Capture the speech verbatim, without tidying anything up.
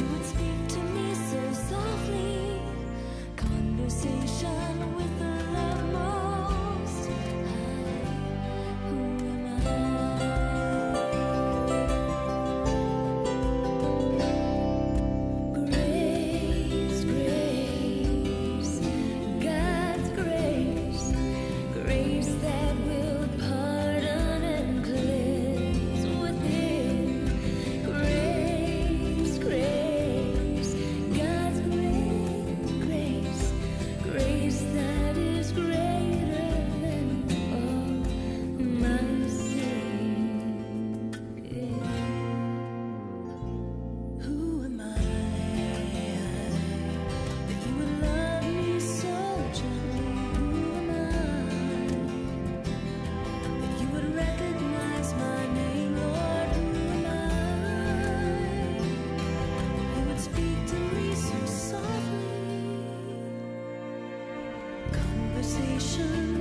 you would speak to me so softly. Conversation with the love most high. Who am I? Grace, grace, God's grace, grace that will pardon and cleanse within. Grace, grace, God's grace, grace that is greater than all my sin. Who am I that you would love me so gently? Who am I that you would recognize my name, Lord? Who am I that you would speak to me so softly? Conversation